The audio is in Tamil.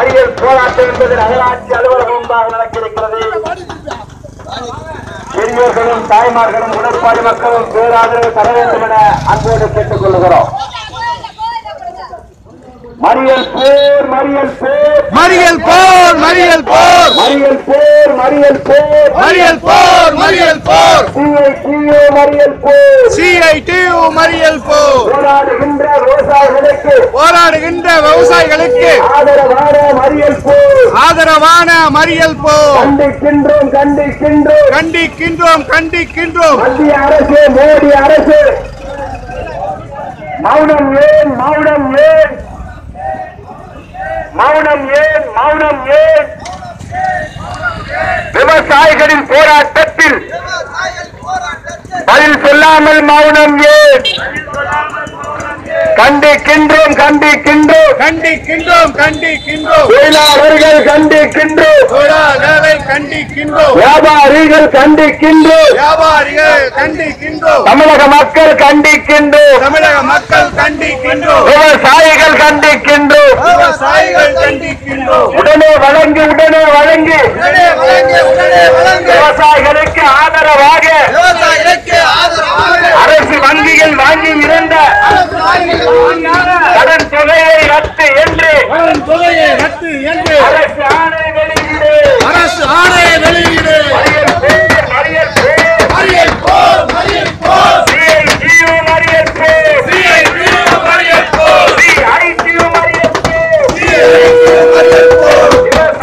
மறியல் போராட்டம் என்பது நகராட்சி அலுவலகம் முன்பாக நடக்கிறது. பெரியோர்களும் தாய்மார்களும் உடற்பாடு மக்களும் பேராதரவு தர வேண்டும் என அன்போடு கேட்டுக் கொள்கிறோம். மறியல் போர் மறியல் போர் மறியல் போர் மறியல் போர் மறியல் போர் மறியல் போர் மறியல் போர் மறியல் போர் CITU மறியல் போர் CITU மறியல் போர் போராடுகின்ற விவசாயிகளுக்கு ஆதரவான மறியல் போர் கண்டிக்கின்றோம் கண்டிக்கின்றோம் கண்டிக்கின்றோம். மத்திய அரசு மோடி அரசு மௌனம் ஏன் மௌனம் ஏன் மௌனம் ஏன் மௌனம் ஏன் விவசாயிகளின் போராட்டத்தில் பதில் சொல்லாமல் மௌனம் ஏன் கண்டிக்கின்றோம் கண்டிக்கின்றோம் கண்டிக்கின்றோம் கண்டிக்கின்றோம். தொழிலாளர்கள் கண்டிக்கின்றோம் தொழிலாளர்களை கண்டிக்கின்றோம் வியாபாரிகள் கண்டிக்கின்றோம் வியாபாரிகள் கண்டிக்கின்றோம் தமிழக மக்கள் கண்டிக்கின்றோம் தமிழக மக்கள்